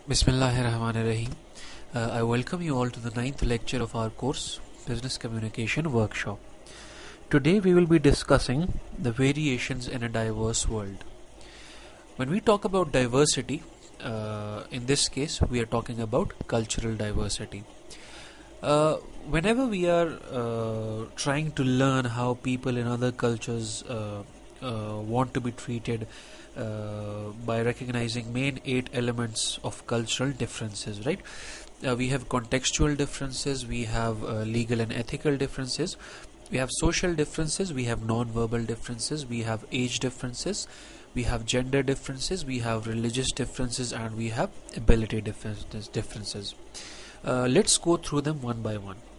Bismillahirrahmanirrahim. I welcome you all to the ninth lecture of our course, Business Communication Workshop. Today we will be discussing the variations in a diverse world. When we talk about diversity, in this case we are talking about cultural diversity. Whenever we are trying to learn how people in other cultures want to be treated by recognizing main 8 elements of cultural differences, right? We have contextual differences, we have legal and ethical differences, we have social differences, we have non-verbal differences, we have age differences, we have gender differences, we have religious differences, and we have ability differences. Let's go through them one by one.